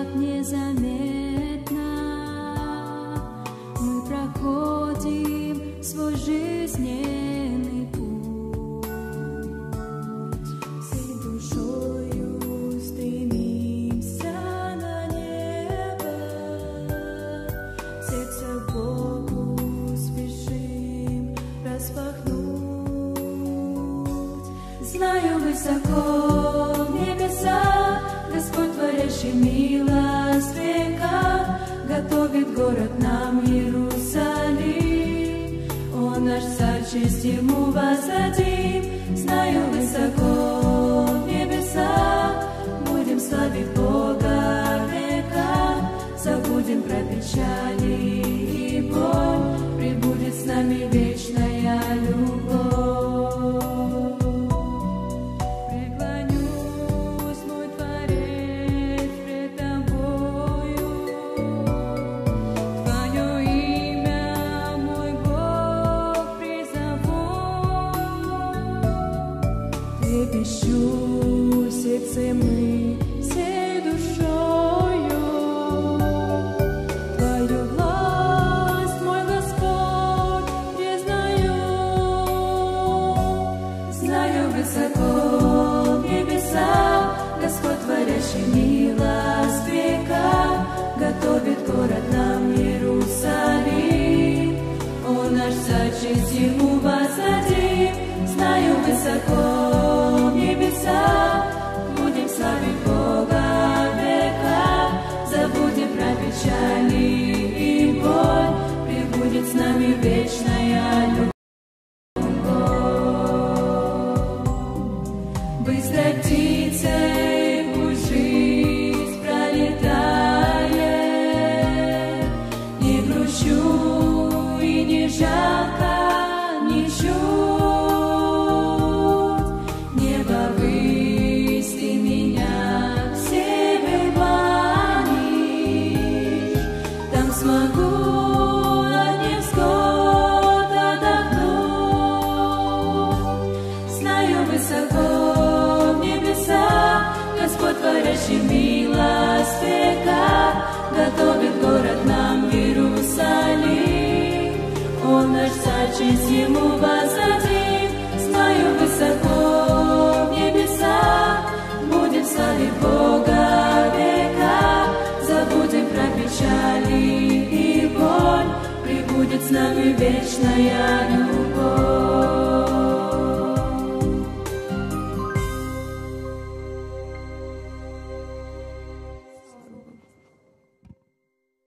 незаметно мы проходим свой жизненный путь. Всей душою стремимся на небо, сердце к Богу спешим распахнуть. Знаю, высоко в небесах Господь, творящий милость века, готовит город нам Иерусалим. Он наш царь, честь ему воздадим. Знаю, высоко в небесах будем славить Бога века, забудем про печали и боль, пребудет с нами вечная любовь. Трепещу в сердце мы всей душою, Твою власть, мой Господь, признаю. Знаю, высоко в небесах Господь, творящий милость века, готовит город нам Иерусалим. Он наш царь, честь ему воздадим. Знаю, высоко в небесах будем славить Бога века, забудем про печали и боль, пребудет с нами вечная любовь. Быстро птицей пусть жизнь пролетает, не грущу и не жалко, не чуть. Смогу от невзгод отдохнуть. Знаю, высоко в небесах Господь, творящий милость века, готовит город нам Иерусалим. Он наш царь, честь ему воздадим. Знаю, высоко в небесах будем славить Бога века, забудем про печали и боль, пребудет с нами вечная любовь.